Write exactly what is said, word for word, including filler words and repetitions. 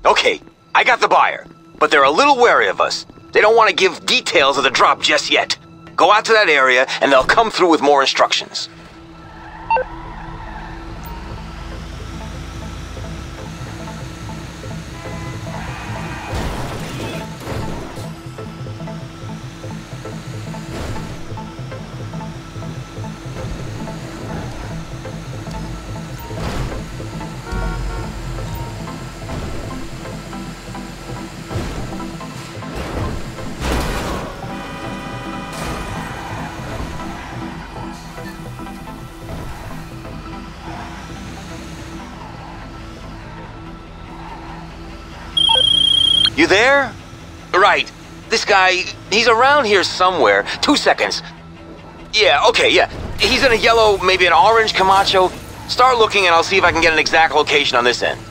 Okay, I got the buyer, but they're a little wary of us. They don't want to give details of the drop just yet. Go out to that area, and they'll come through with more instructions. You there? Right. This guy, he's around here somewhere. Two seconds. Yeah, okay, yeah. He's in a yellow, maybe an orange Camacho. Start looking and I'll see if I can get an exact location on this end.